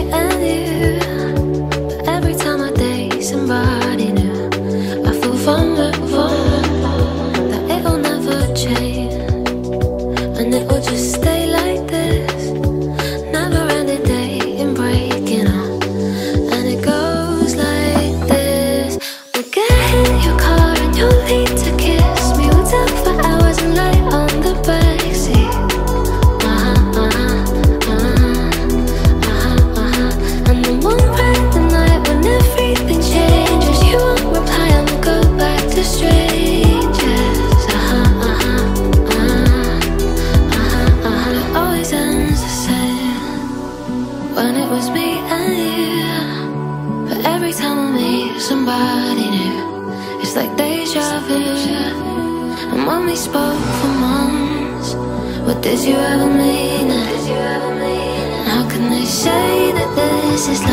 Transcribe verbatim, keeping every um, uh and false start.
and you. But every time I date somebody new, I feel vulnerable, that it'll never change, and it will just stay like this. Never ending dating, breaking up, and it goes like this. We'll get in your car and you'll need to kiss me. We'll talk for hours and lay on the backseat. Uh-huh, uh-huh, uh-huh, uh-huh, uh-huh. And then one random night when everything changes, you won't reply and we'll go back to strangers. Uh-huh, uh-huh, uh-huh, uh-huh, uh-huh. It always ends the same when it was me and you. But every time I meet somebody new, it's like deja vu. And when we spoke for months, what did you ever mean? And how can they say that this is